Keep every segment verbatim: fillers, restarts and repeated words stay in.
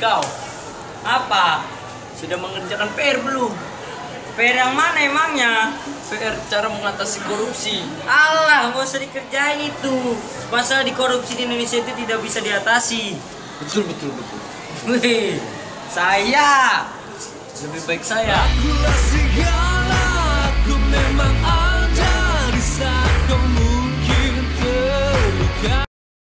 kau. Apa? Sudah mengerjakan P R belum? P R yang mana emangnya? P R cara mengatasi korupsi. Allah, gak usah dikerjain itu. Masalah di korupsi di Indonesia itu tidak bisa diatasi. Betul, betul, betul. Wih, saya lebih baik saya. Akulah segala, aku memang ada di saat kau mungkin terluka.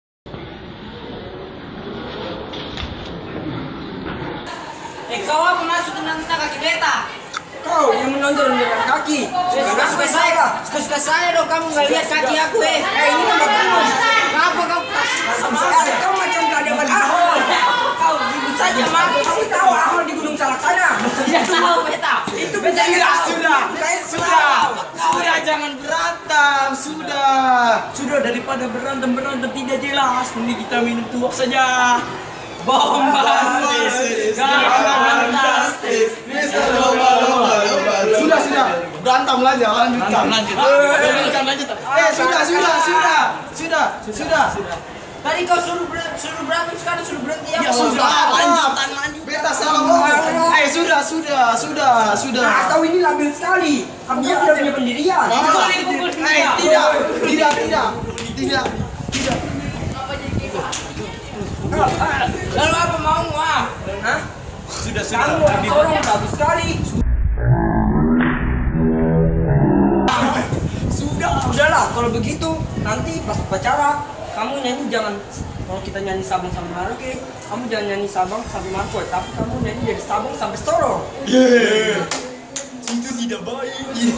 Eh, kau apa masuk tentang kaki beta? Kau yang menonjol dengan kaki. Suka-suka saya, suka-suka saya dong, kamu nggak lihat kaki aku eh. Eh, ini kan kamu. Kenapa kau? Eh, kau macam gak ada Ahol. Kau ribut saja, Mak. Kamu tahu Ahol di Gunung Salak sana? Tidak tahu beta. Itu Sudah, sudah, sudah, sudah, sudah, jangan berantem, sudah. Sudah, daripada berantem berantem tidak jelas, mending kita minum tuak saja. Bombastis, fantastis. Sudah, sudah, berantem aja, lanjutkan. Lanjut. Lanjutkan, lanjutkan. Eh, sudah, sudah, sudah, sudah, sudah. Tadi kau suruh ber suruh berantem, sekarang suruh berhenti ya? Ya sudah, lanjutan lanjut. Beta salah ngomong. Eh, sudah, sudah, sudah, sudah. Nah, kau ini labil sekali. Kamu tidak punya pendirian. Ah, Pukul dia. eh, tidak, tidak, tidak, tidak, tidak. Lalu apa mau ah? Hah? Sudah, Kamu orang sorong bagus sekali. Sudah, sudahlah. Kalau begitu nanti pas upacara kamu nyanyi jangan, kalau kita nyanyi Sabang sampai Merauke, kamu jangan nyanyi Sabang sampai Markoy, tapi kamu nyanyi dari Sabang sampai Sorong. Itu tidak baik.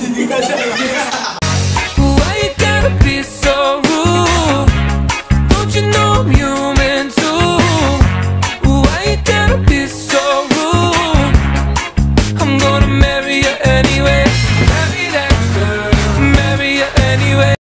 Why you gotta be so rude? Don't you know I'm human too? Why you gotta be so rude? I'm gonna marry you anyway.